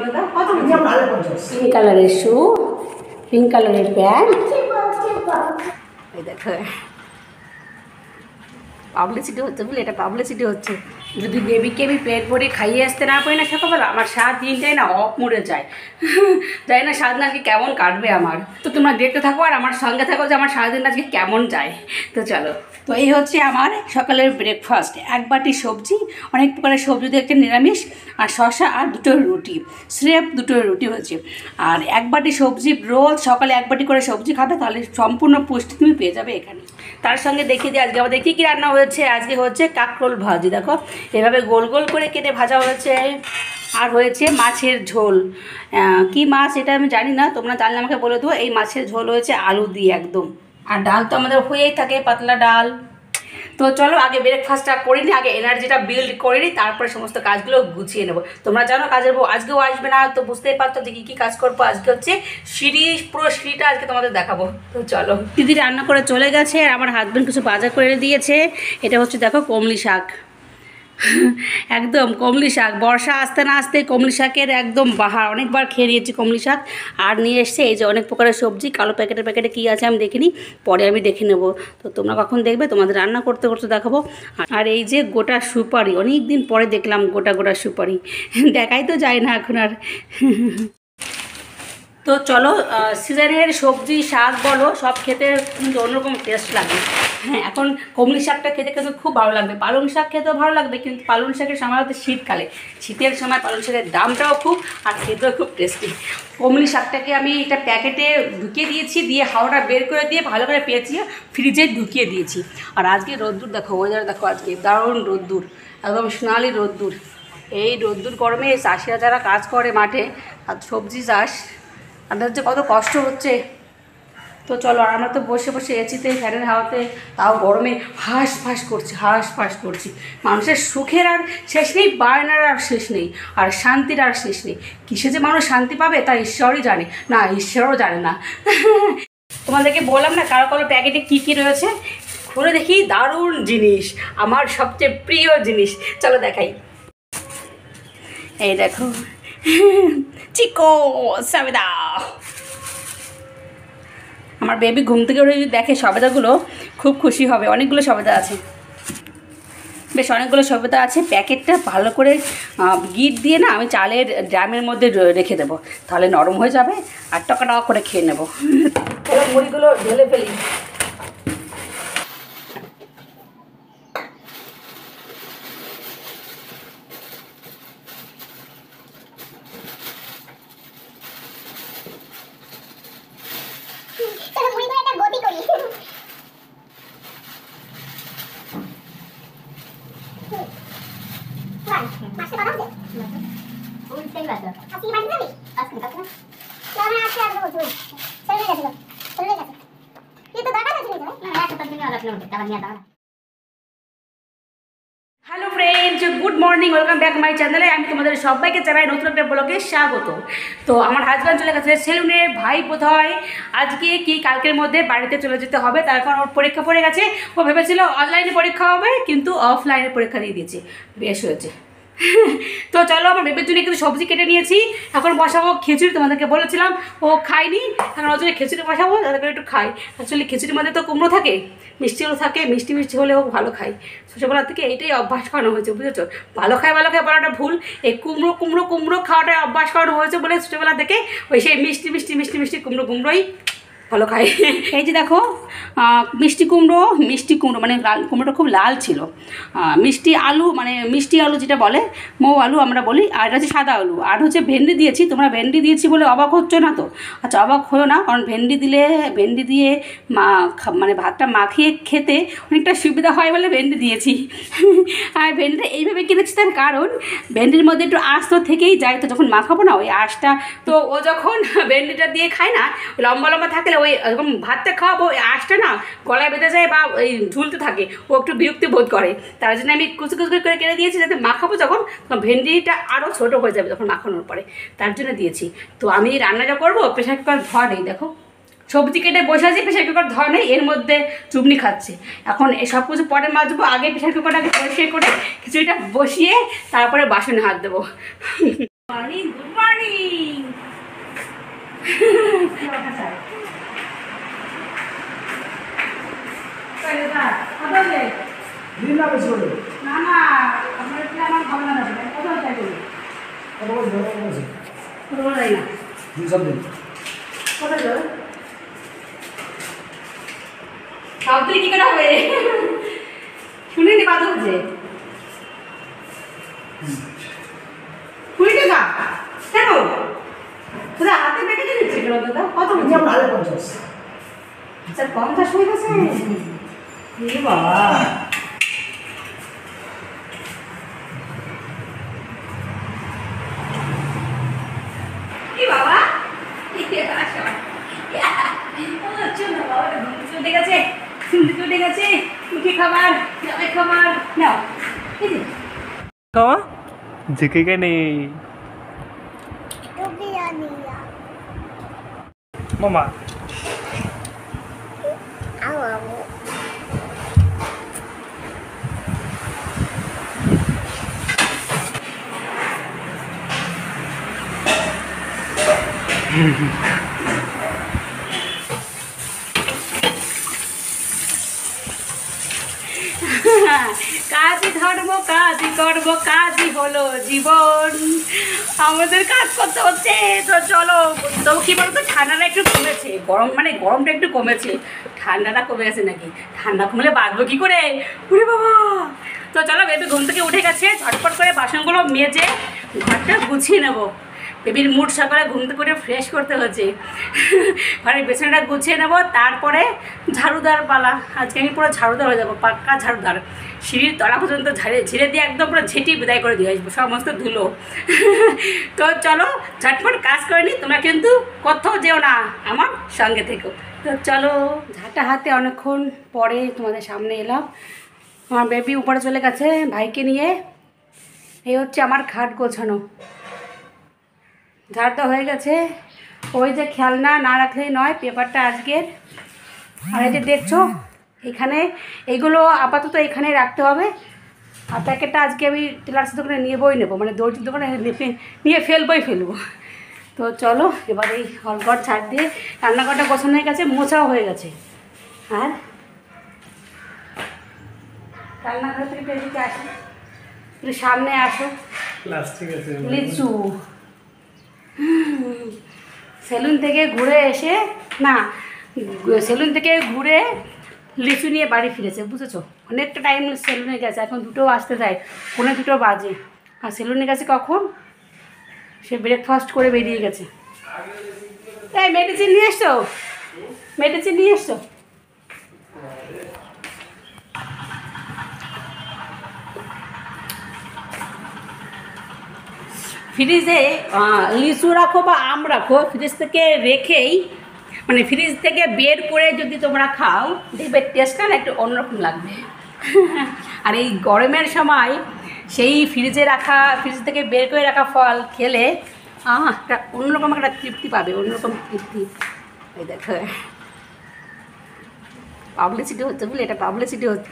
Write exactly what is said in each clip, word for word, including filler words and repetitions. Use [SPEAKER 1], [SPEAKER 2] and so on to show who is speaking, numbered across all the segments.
[SPEAKER 1] Pink কালারের shoe, pink কালারের pant. এই দেখো পাবলিসিটি হচ্ছে বুঝলি, এটা পাবলিসিটি হচ্ছে। যদি বেবিকে আমি প্লেট ভরে খাইয়ে আসতে না পারি না সকালবেলা, আমার সাত দিনটাই না অফ মরে যায়। যাই না সারাদিন আজকে কেমন কাটবে আমার। তো তোমরা দেখতে থাকো আর আমার সঙ্গে থাকো যে আমার সারাদিন আজকে কেমন যায়। তো চলো, তো এই হচ্ছে আমার সকালের ব্রেকফাস্ট। এক বাটি সবজি, অনেক প্রকারের সবজি দিয়ে একটা নিরামিষ, আর শসা আর দুটো রুটি, স্রেফ দুটো রুটি হয়েছে। আর এক বাটি সবজি, রোজ সকালে এক বাটি করে সবজি খাবে, তাহলে সম্পূর্ণ পুষ্টি তুমি পেয়ে যাবে এখানে। তার সঙ্গে দেখিয়ে দিই আজকে আমাদের কী কী রান্না হয়েছে। আজকে হচ্ছে কাঁকরোল ভাজি, দেখো এভাবে গোল গোল করে কেটে ভাজা হয়েছে। আর হয়েছে মাছের ঝোল। কি মাছ এটা আমি জানি না, তোমরা জানলে আমাকে বলে দেবো। এই মাছের ঝোল হয়েছে আলু দিয়ে একদম। আর ডাল তো আমাদের হয়েই থাকে, পাতলা ডাল। তো চলো আগে ব্রেকফাস্টটা করে নিই, আগে এনার্জিটা বিল্ড করে নিই, তারপরে সমস্ত কাজগুলো গুছিয়ে নেবো। তোমরা জানো কাজের বউ আজকেও আসবে না, তো বুঝতেই পারতো যে কী কী কাজ করবো। আজকে হচ্ছে সিঁড়ি, পুরো সিঁড়িটা আজকে তোমাদের দেখাবো। তো চলো, দিদি রান্না করে চলে গেছে আর আমার হাজব্যান্ড কিছু বাজার করে দিয়েছে। এটা হচ্ছে দেখো কমলি শাক, একদম কমলি শাক। বর্ষা আসতে না আসতে কমলি শাকের একদম বাহার। অনেকবার খেয়ে নিয়েছি কমলি শাক। আর নিয়ে এসছে এই যে অনেক প্রকারের সবজি। কালো প্যাকেটে প্যাকেটে কী আছে আমি দেখিনি, পরে আমি দেখে নেব। তো তোমরা কখন দেখবে, তোমাদের রান্না করতে করতে দেখাবো। আর এই যে গোটা সুপারি, অনেক দিন পরে দেখলাম গোটা গোটা সুপারি, দেখাই তো যায় না এখন আর। তো চলো, সিজনের সবজি শাক বলো সব খেতে কিন্তু অন্যরকম টেস্ট লাগে। হ্যাঁ, এখন কমলি শাকটা খেতে কিন্তু খুব ভালো লাগবে, পালং শাক খেতেও ভালো লাগবে। কিন্তু পালং শাকের সময় হচ্ছে শীতকালে, শীতের সময় পালং শাকের দামটাও খুব, আর খেতেও খুব টেস্টি। কমলি শাকটাকে আমি একটা প্যাকেটে ঢুকিয়ে দিয়েছি, দিয়ে হাওয়াটা বের করে দিয়ে ভালো করে পেঁচিয়ে ফ্রিজে ঢুকিয়ে দিয়েছি। আর আজকে রোদ্দুর দেখো, ওয়েদার দেখো আজকে দারুণ রোদ্দুর, একদম সোনালি রোদ্দুর। এই রোদ্দুর গরমে চাষিরা যারা কাজ করে মাঠে আর সবজি চাষ, তাদের যে কত কষ্ট হচ্ছে। তো চলো, আর আমরা তো বসে বসে এসিতে ফ্যানের হাওয়াতে, তাও গরমে হাঁস ফাঁস করছি, হাঁস ফাঁস করছি। মানুষের সুখের আর শেষ নেই, বায়নার আর শেষ নেই, আর শান্তির আর শেষ নেই। কিসে যে মানুষ শান্তি পাবে তা ঈশ্বরই জানে, না ঈশ্বরও জানে না। তোমাদেরকে বললাম না কারো কারো প্যাকেটে কী কী রয়েছে, খুলে দেখি দারুণ জিনিস, আমার সবচেয়ে প্রিয় জিনিস। চলো দেখাই। এই দেখো চিকো সবেদা। আমার বেবি ঘুম থেকে উঠে যদি দেখে সবেদাগুলো খুব খুশি হবে। অনেকগুলো সবেদা আছে, বেশ অনেকগুলো সবেদা আছে। প্যাকেটটা ভালো করে গিট দিয়ে না আমি চালের ড্রামের মধ্যে রেখে দেবো, তাহলে নরম হয়ে যাবে আর টকা টকা করে খেয়ে নেবো। মুড়িগুলো ঢেলে ফেলি। Hello friends, good morning, welcome back my চ্যানেলে। আমি তোমাদের সবাইকে জানাই নতুন একটা ব্লগে স্বাগত। তো আমার হাজব্যান্ড চলে গেছে সেলুনে, ভাই বোধহয় আজকে কি কালকের মধ্যে বাড়িতে চলে যেতে হবে, তার কারণ ওর পরীক্ষা পড়ে গেছে। ও ভেবেছিল অনলাইনে পরীক্ষা হবে, কিন্তু অফলাইনে পরীক্ষা দিয়ে দিয়েছে, বেশ হয়েছে। তো চলো, আমার বেবির জন্য কিন্তু সবজি কেটে নিয়েছি, এখন বসাবো খিচুড়ি। তোমাদেরকে বলেছিলাম ও খাইনি, এখন ওর জন্য খিচুড়ি বসাবো, তাদেরকে একটু খাই। অ্যাকচুয়ালি খিচুড়ির মধ্যে তো কুমড়ো থাকে, মিষ্টিও থাকে, মিষ্টি মিষ্টি হলেও ভালো খাই। ছোটোবেলা থেকে এইটাই অভ্যাস করানো হয়েছে, বুঝেছো? ভালো খায় ভালো খায় বলাটা ভুল, এই কুমড়ো কুমড়ো কুমড়ো খাওয়াটা অভ্যাস করানো হয়েছে বলে ছোটোবেলা থেকে ওই সেই মিষ্টি মিষ্টি মিষ্টি মিষ্টি কুমড়ো কুমড়োই ভালো খাই। এই যে দেখো মিষ্টি কুমড়ো, মিষ্টি কুমড়ো মানে লাল কুমড়োটা খুব লাল ছিল। মিষ্টি আলু মানে মিষ্টি আলু যেটা বলে, মৌ আলু আমরা বলি, আর হচ্ছে সাদা আলু, আর হচ্ছে ভেন্ডি দিয়েছি। তোমরা ভেন্ডি দিয়েছি বলে অবাক হচ্ছো না তো? আচ্ছা, অবাক হয়েও না, কারণ ভেন্ডি দিলে ভেন্ডি দিয়ে মা মানে ভাতটা মাখিয়ে খেতে অনেকটা সুবিধা হয় বলে ভেন্ডি দিয়েছি। আর ভেন্ডিটা এইভাবে কিনেছি তার কারণ ভেন্ডির মধ্যে একটু আঁশ তো থেকেই যায়, তো যখন মাখাবো না ওই আঁশটা, তো ও যখন ভেন্ডিটা দিয়ে খায় না লম্বা লম্বা থাকলে ওই যখন ভাতটা খাওয়াবো ওই আঁশটা না গলায় বেঁধে যায় বা ওই ঝুলতে থাকে, ও একটু বিরক্তি বোধ করে। তার জন্য আমি কুচি কুচি করে কেটে দিয়েছি, যাতে মাখাবো যখন ভেন্ডিটা আরও ছোটো হয়ে যাবে যখন মাখানোর পরে, তার জন্য দিয়েছি। তো আমি রান্নাটা করবো, প্রেশার কুকার ধোয়া নেই, দেখো সবজি কেটে বসে আছি, প্রেশার কুকার ধোয়া নেই, এর মধ্যে চুবনি খাচ্ছে। এখন এই সব কিছু পরে মাজবো, আগে প্রেশার কুকারটাকে পরিষ্কার করে খিচুড়িটা বসিয়ে তারপরে বাসনে হাত দেবো। Morning, good morning. না না আমার আমার ভালো না কোথাও চাই কোথাও যাই না কোথায় যাবে সব তুই কি করে হবে শুনিনি বাদ হচ্ছে কুড়ি টাকা কেন তোরা হাতে পেটে দিচ্ছে কেন দাদা কত পঞ্চাশ আচ্ছা পঞ্চাশ হয়ে গেছে এ বাবা কি বাবা চলে গেছে চলে গেছে মুখে খাবার খাবার নাও
[SPEAKER 2] খাওয়া জিকে নেই মামা
[SPEAKER 1] কাজই ধর্ম কাজই কর্ম কাজই হলো জীবন আমাদের কাজ করতে হচ্ছে তো চলো তো কি বলতো ঠান্ডাটা একটু কমেছে গরম মানে গরমটা একটু কমেছে ঠান্ডাটা কমে গেছে নাকি ঠান্ডা কমলে বাঁচবো কী করে উরে বাবা তো চলো বেবি ঘুম থেকে উঠে গেছে ঝটপট করে বাসনগুলো মেজে ঘরটা গুছিয়ে নেবো বেবির মুড সকালে ঘুম থেকে করে ফ্রেশ করতে হচ্ছে ঘরের বিছানাটা গুছিয়ে নেবো তারপরে ঝাড়ুদার পালা আজকে আমি পুরো ঝাড়ুদার হয়ে যাবো পাক্কা ঝাড়ুদার সিঁড়ির তলা পর্যন্ত ঝাড়ে ঝিরে দিয়ে একদম পুরো ঝেঁটি বিদায় করে দিয়ে আসবো সমস্ত ধুলো তো চলো ঝটপট কাজ করে নি তোমরা কিন্তু কোথাও যেও না আমার সঙ্গে থেকো তো চলো ঝাঁটা হাতে অনেকক্ষণ পরে তোমাদের সামনে এলাম আমার বেবি উপরে চলে গেছে ভাইকে নিয়ে এই হচ্ছে আমার খাট গোছানো ঝাড়টা হয়ে গেছে ওই যে খেলনা না রাখলেই নয় পেপারটা আজকের আর এই যে দেখছো এখানে এইগুলো আপাতত এখানে রাখতে হবে আর প্যাকেটটা আজকে আমি টেলার্সের দোকানে নিয়ে বই নেবো মানে দর্জির দোকানে নিয়ে ফেলবই ফেলবো তো চলো এবার এই হলঘর ছাড় দিয়ে রান্নাঘরটা গোছানো হয়ে গেছে মোছাও হয়ে গেছে আর রান্নাঘর থেকে এদিকে আসো একটু সামনে আসো লিচু সেলুন থেকে ঘুরে এসে না সেলুন থেকে ঘুরে লিচু নিয়ে বাড়ি ফিরেছে বুঝেছো অনেকটা টাইম সেলুনে গেছে এখন দুটো আসতে যায় পৌনে দুটো বাজে আর সেলুনে গেছে কখন সে ব্রেকফাস্ট করে বেরিয়ে গেছে তাই মেডিসিন নিয়ে এসছো মেডিসিন নিয়ে এসছো ফ্রিজে লিচু রাখো বা আম রাখো ফ্রিজ থেকে রেখেই মানে ফ্রিজ থেকে বের করে যদি তোমরা খাও দেখবে টেস্টটা না একটু অন্যরকম লাগবে আর এই গরমের সময় সেই ফ্রিজে রাখা ফ্রিজ থেকে বের করে রাখা ফল খেলে আহ একটা অন্যরকম একটা তৃপ্তি পাবে অন্যরকম তৃপ্তি এই দেখো পাবলিসিটি হচ্ছে বলে এটা পাবলিসিটি হচ্ছে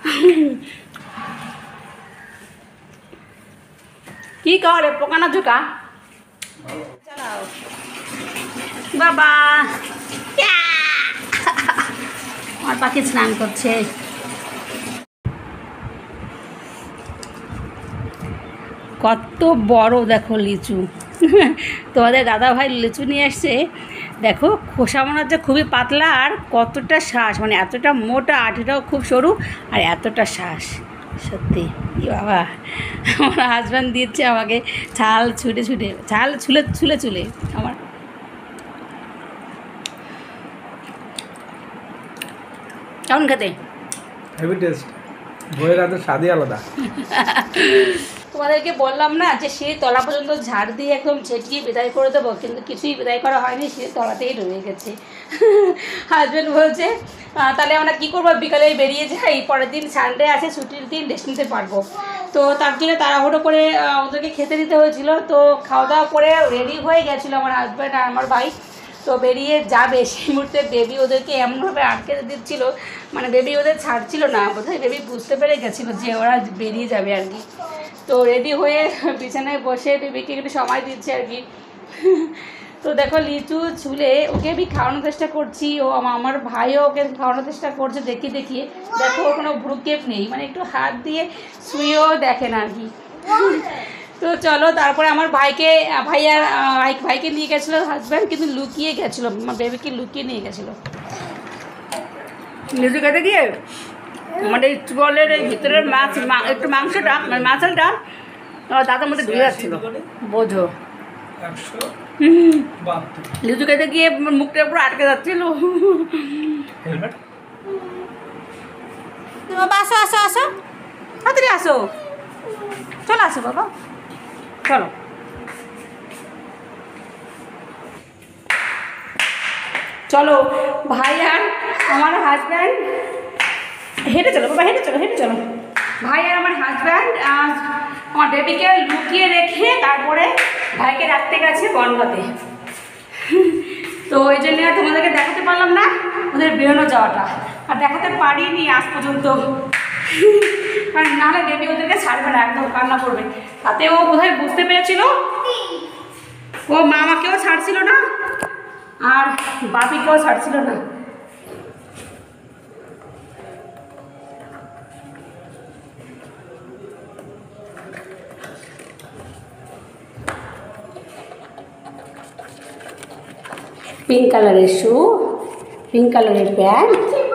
[SPEAKER 1] কি করে পোকানা ঝুঁকা চালাও বাবা আমার পাখি স্নান করছে কত বড় দেখো লিচু তোমাদের দাদা ভাই লিচু নিয়ে এসছে দেখো খোসা মনে হচ্ছে খুবই পাতলা আর কতটা শ্বাস মানে এতটা মোটা আঠিটাও খুব সরু আর এতটা শ্বাস সত্যি ই বাবা আমার হাজব্যান্ড দিচ্ছে আমাকে ছাল ছুটে ছুটে ছাল ছুলে ছুলে ছুলে আমার কেমন খেতে
[SPEAKER 2] হেভি টেস্ট বইয়ের হাতে স্বাদই আলাদা
[SPEAKER 1] তোমাদেরকে বললাম না যে সে তলা পর্যন্ত ঝাড় দিয়ে একদম ছেটিয়ে বিদায় করে দেবো কিন্তু কিছুই বিদায় করা হয়নি সে তলাতেই রয়ে গেছে হাজব্যান্ড বলছে তাহলে আমরা কী করবো বিকালে বেরিয়ে যাই পরের দিন সানডে আছে ছুটির দিন রেস্ট নিতে পারবো তো তার জন্য তাড়াহুড়ো করে ওদেরকে খেতে দিতে হয়েছিল তো খাওয়া দাওয়া করে রেডি হয়ে গেছিলো আমার হাজব্যান্ড আর আমার ভাই তো তো বেরিয়ে যাবে সেই মুহূর্তে বেবি ওদেরকে এমনভাবে আটকে দিচ্ছিল, মানে বেবি ওদের ছাড়ছিল না, বোধহয় বেবি বুঝতে পেরে গেছিলো যে ওরা বেরিয়ে যাবে আর কি। তো রেডি হয়ে বিছানায় বসে বেবিকে একটু সময় দিচ্ছে আর কি। তো দেখো লিচু ঝুলে ওকে আমি খাওয়ানোর চেষ্টা করছি, ও আমার ভাইও ওকে খাওয়ানোর চেষ্টা করছে দেখিয়ে দেখিয়ে। দেখো ওর কোনো ভ্রুক্ষেপ নেই, মানে একটু হাত দিয়ে শুয়েও দেখেন আর কি। তো চলো তারপরে আমার ভাইকে ভাইয়ার ভাইকে নিয়ে গেছিলো হাজব্যান্ড, কিন্তু লুকিয়ে গেছিলো, আমার বেবিকে লুকিয়ে নিয়ে গেছিলো। লিচু খেতে গিয়ে মানে বলের এই ভিতরের মাছ একটু মাংসটা মানে মাছলটা দাদার মধ্যে ঢুকে যাচ্ছিলো, বোঝো। লিচু খেতে গিয়ে মুখটা পুরো আটকে যাচ্ছিল। বাবা আসো আসো আসো, তাড়াতাড়ি আসো, চলো আসো বাবা, চলো। চলো ভাই আর আমার হাজব্যান্ড হেঁটে চলো বাবা, হেঁটে চলো হেঁটে চলো। ভাই আর আমার হাজব্যান্ড আমার বেবিকে লুকিয়ে রেখে তারপরে ভাইকে রাখতে গেছে বনগাঁতে। তো ওই জন্য আর তোমাদেরকে দেখাতে পারলাম না ওদের বেরোনো যাওয়াটা, আর দেখাতে পারিনি আজ পর্যন্ত, কারণ নাহলে বেবি ওদেরকে ছাড়বে না, একদম কান্না করবে। তাতে ও বোধহয় বুঝতে পেরেছিল, ও মামাকেও ছাড়ছিল না আর বাপিকেও ছাড়ছিল না। পিঙ্ক কালারের শু, পিঙ্ক কালারের প্যান্ট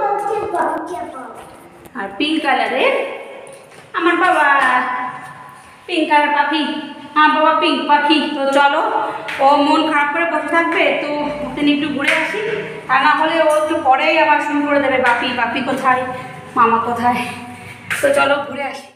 [SPEAKER 1] আর পিঙ্ক কালারের আমার বাবা, পিঙ্ক কালার পাখি, হ্যাঁ বাবা পিঙ্ক পাখি। তো চলো, ও মন খারাপ করে বসে থাকবে, তো ওকে নিয়ে একটু ঘুরে আসি, তা না হলে ও একটু পরেই আবার শুরু করে দেবে বাপি বাপি কোথায়, মামা কোথায়। তো চলো ঘুরে আসি।